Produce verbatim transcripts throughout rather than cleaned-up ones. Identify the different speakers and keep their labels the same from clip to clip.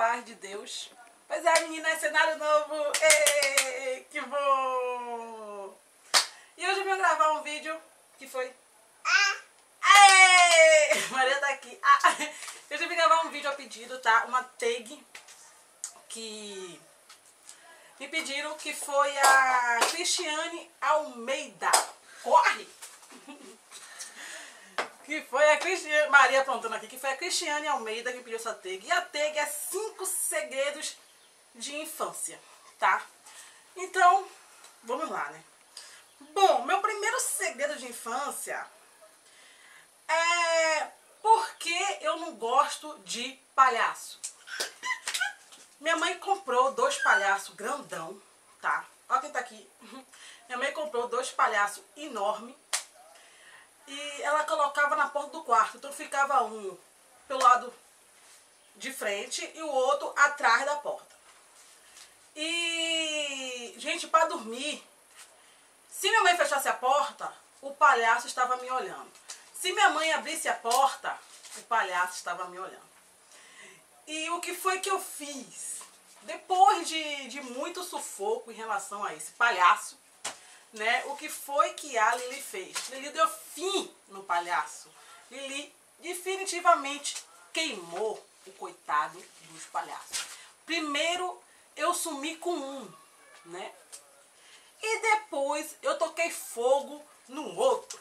Speaker 1: paz de Deus. Pois é, menina, é cenário novo. Ei, que bom! E hoje eu vim gravar um vídeo que foi... Ei, Maria tá aqui. Ah, hoje eu vim gravar um vídeo a pedido, tá? Uma tag que me pediram, que foi a Cristiane Almeida. Corre! Que foi a Cristiane... Maria aprontando aqui, que foi a Cristiane Almeida que pediu essa tag. E a tag é cinco segredos de infância, tá? Então, vamos lá, né? Bom, meu primeiro segredo de infância é porque eu não gosto de palhaço. Minha mãe comprou dois palhaços grandão, tá? Olha quem tá aqui. Minha mãe comprou dois palhaços enormes. E ela colocava na porta do quarto. Então ficava um pelo lado de frente e o outro atrás da porta. E, gente, para dormir, se minha mãe fechasse a porta, o palhaço estava me olhando. Se minha mãe abrisse a porta, o palhaço estava me olhando. E o que foi que eu fiz? Depois de, de muito sufoco em relação a esse palhaço, né, o que foi que a Lili fez? Lili deu fim no palhaço. Lili definitivamente queimou o coitado dos palhaços. Primeiro eu sumi com um, né? E depois eu toquei fogo no outro.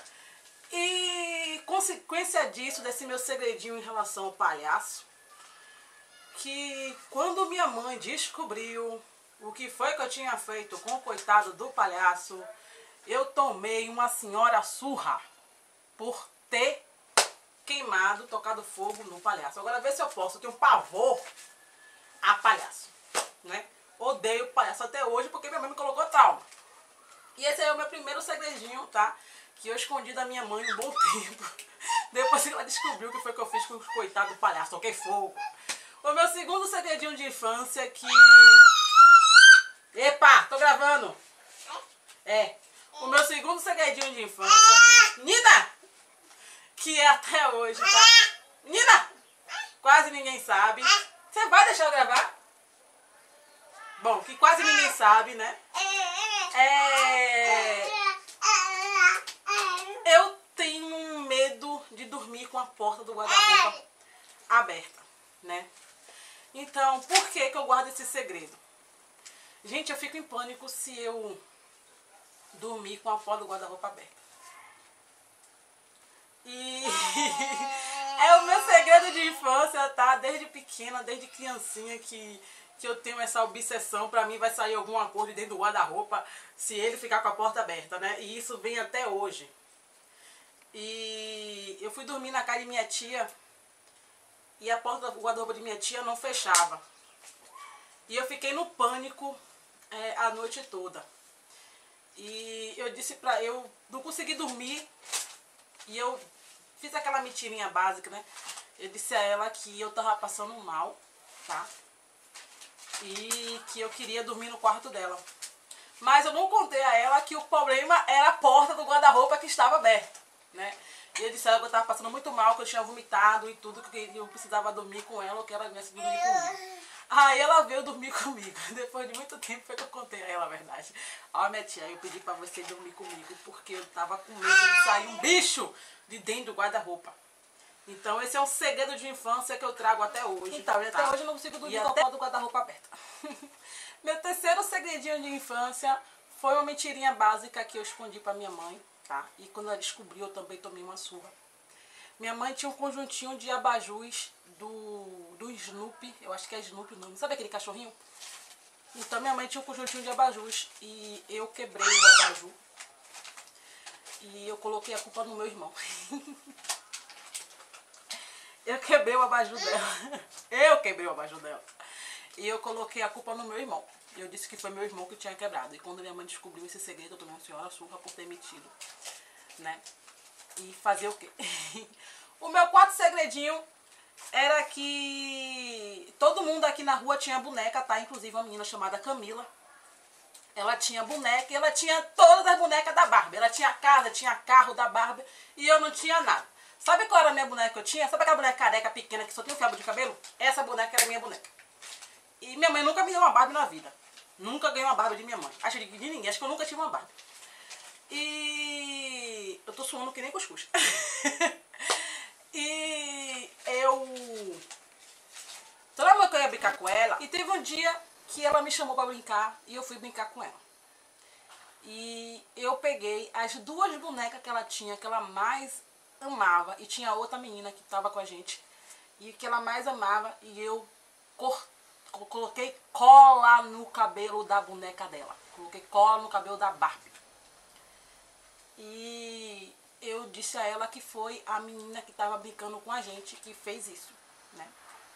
Speaker 1: E consequência disso, desse meu segredinho em relação ao palhaço, que quando minha mãe descobriu o que foi que eu tinha feito com o coitado do palhaço, eu tomei uma senhora surra por ter queimado, tocado fogo no palhaço. Agora vê se eu posso, eu tenho pavor a palhaço, né? Odeio palhaço até hoje porque minha mãe me colocou trauma. E esse é o meu primeiro segredinho, tá? Que eu escondi da minha mãe um bom tempo. Depois que ela descobriu o que foi que eu fiz com o coitado do palhaço, toquei fogo. O meu segundo segredinho de infância que... Epa, tô gravando. É. O meu segundo segredinho de infância... Nina! Que é até hoje, tá? Nina! Quase ninguém sabe. Você vai deixar eu gravar? Bom, que quase ninguém sabe, né? É... Eu tenho medo de dormir com a porta do guarda-roupa aberta, né? Então, por que que eu guardo esse segredo? Gente, eu fico em pânico se eu dormir com a porta do guarda-roupa aberta. E é o meu segredo de infância, tá? Desde pequena, desde criancinha que, que eu tenho essa obsessão. Pra mim vai sair alguma coisa de dentro do guarda-roupa se ele ficar com a porta aberta, né? E isso vem até hoje. E eu fui dormir na casa de minha tia e a porta do guarda-roupa de minha tia não fechava. E eu fiquei no pânico é, a noite toda. E eu disse pra... Eu não consegui dormir. E eu fiz aquela mentirinha básica, né? Eu disse a ela que eu tava passando mal, tá? E que eu queria dormir no quarto dela. Mas eu não contei a ela que o problema era a porta do guarda-roupa que estava aberta, né? E eu disse a ela que eu tava passando muito mal, que eu tinha vomitado e tudo, que eu precisava dormir com ela, ou que ela viesse dormir comigo. Aí ela veio dormir comigo. Depois de muito tempo foi que eu contei a ela a verdade. Ó, minha tia, eu pedi pra você dormir comigo porque eu tava com medo de sair um bicho de dentro do guarda-roupa. Então esse é um segredo de infância que eu trago até hoje. Então, e até tá? Hoje eu não consigo dormir com a porta do guarda-roupa aberta. Meu terceiro segredinho de infância foi uma mentirinha básica que eu escondi pra minha mãe, tá? E quando ela descobriu, eu também tomei uma surra. Minha mãe tinha um conjuntinho de abajus do, do Snoopy, eu acho que é Snoopy o nome, sabe aquele cachorrinho? Então minha mãe tinha um conjuntinho de abajus e eu quebrei o abajur e eu coloquei a culpa no meu irmão. Eu quebrei o abajur dela, eu quebrei o abajur dela e eu coloquei a culpa no meu irmão. Eu disse que foi meu irmão que tinha quebrado e quando minha mãe descobriu esse segredo, eu tomei uma senhora surra por ter mentido, né? E fazer o quê? O meu quarto segredinho era que todo mundo aqui na rua tinha boneca, tá? Inclusive uma menina chamada Camila. Ela tinha boneca e ela tinha todas as bonecas da Barbie. Ela tinha casa, tinha carro da Barbie e eu não tinha nada. Sabe qual era a minha boneca que eu tinha? Sabe aquela boneca careca pequena que só tinha um fiapo de cabelo? Essa boneca era a minha boneca. E minha mãe nunca me deu uma Barbie na vida. Nunca ganhei uma Barbie de minha mãe. Acho que de ninguém, acho que eu nunca tive uma Barbie. E eu tô suando que nem cuscuz. E eu... Toda vez que eu ia brincar com ela, e teve um dia que ela me chamou pra brincar e eu fui brincar com ela. E eu peguei as duas bonecas que ela tinha, que ela mais amava, e tinha outra menina que tava com a gente, e que ela mais amava, e eu cortei. Coloquei cola no cabelo da boneca dela. Coloquei cola no cabelo da Barbie. E eu disse a ela que foi a menina que estava brincando com a gente que fez isso, né?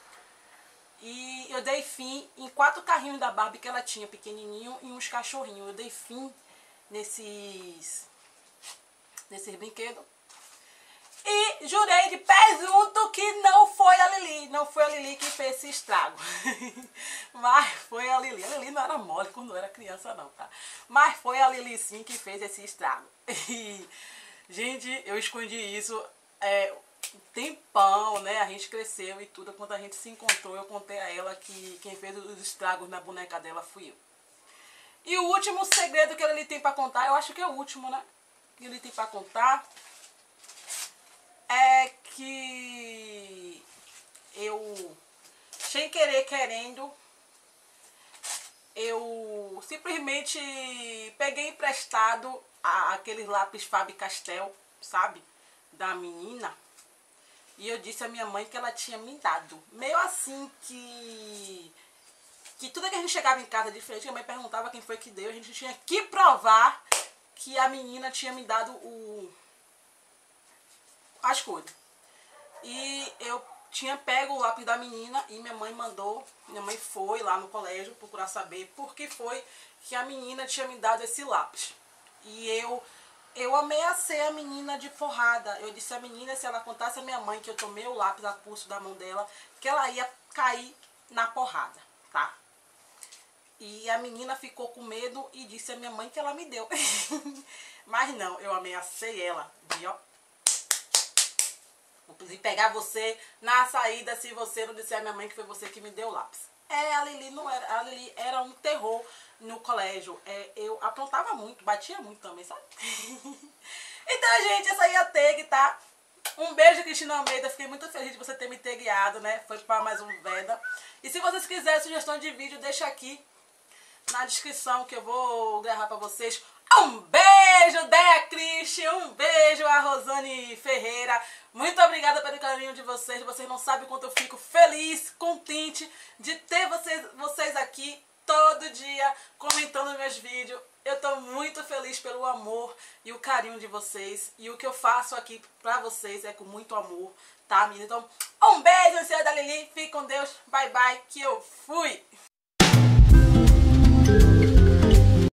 Speaker 1: E eu dei fim em quatro carrinhos da Barbie que ela tinha, pequenininho, e uns cachorrinhos. Eu dei fim nesses, nesses brinquedos. E jurei de pé junto que não foi a Lili. Não foi a Lili que fez esse estrago. Mas foi a Lili. A Lili não era mole quando eu era criança não, tá? Mas foi a Lili sim que fez esse estrago. E, gente, eu escondi isso é, um tempão, né? A gente cresceu e tudo. Quando a gente se encontrou, eu contei a ela que quem fez os estragos na boneca dela fui eu. E o último segredo que a Lili tem pra contar, eu acho que é o último, né? Que a Lili tem pra contar... é que eu, sem querer, querendo, eu simplesmente peguei emprestado a, aqueles lápis Faber-Castell, sabe, da menina, e eu disse à minha mãe que ela tinha me dado. Meio assim que, que tudo que a gente chegava em casa diferente, a mãe perguntava quem foi que deu, a gente tinha que provar que a menina tinha me dado o... as coisas. E eu tinha pego o lápis da menina e minha mãe mandou, minha mãe foi lá no colégio procurar saber por que foi que a menina tinha me dado esse lápis. E eu, eu ameacei a menina de porrada. Eu disse à menina, se ela contasse à minha mãe que eu tomei o lápis a pulso da mão dela, que ela ia cair na porrada, tá? E a menina ficou com medo e disse à minha mãe que ela me deu. Mas não, eu ameacei ela de, ó, vou pegar você na saída se você não disser à minha mãe que foi você que me deu o lápis. É, a Lili não era, a Lili era um terror no colégio. É, eu aprontava muito, batia muito também, sabe? Então, gente, essa aí é a tag, tá? Um beijo, Cristina Almeida. Fiquei muito feliz de você ter me tagueado, né? Foi para mais um Veda. E se vocês quiserem sugestão de vídeo, deixa aqui na descrição que eu vou gravar para vocês. Um beijo, Deia Cristi, um beijo a Rosane Ferreira. Muito obrigada pelo carinho de vocês. Vocês não sabem o quanto eu fico feliz, contente de ter vocês, vocês aqui todo dia comentando meus vídeos. Eu tô muito feliz pelo amor e o carinho de vocês. E o que eu faço aqui pra vocês é com muito amor, tá, menina? Então, um beijo, senhora da Lili. Fique com Deus. Bye, bye, que eu fui!